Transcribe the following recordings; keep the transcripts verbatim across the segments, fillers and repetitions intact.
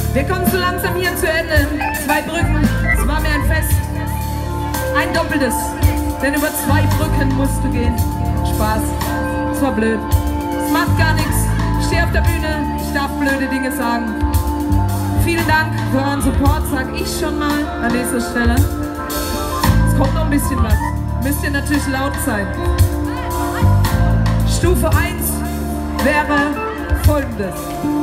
Wir kommen so langsam hier zu Ende. Zwei Brücken, es war mir ein Fest. Ein doppeltes, denn über zwei Brücken musst du gehen. Spaß, es war blöd. Es macht gar nichts. Ich stehe auf der Bühne, ich darf blöde Dinge sagen. Vielen Dank für euren Support, sag ich schon mal an dieser Stelle. Es kommt noch ein bisschen was. Müsst ihr natürlich laut sein. Stufe eins wäre folgendes.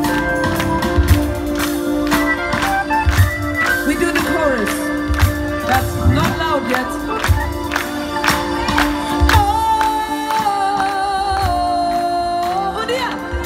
We do the chorus, but not loud yet. Oh, und ja.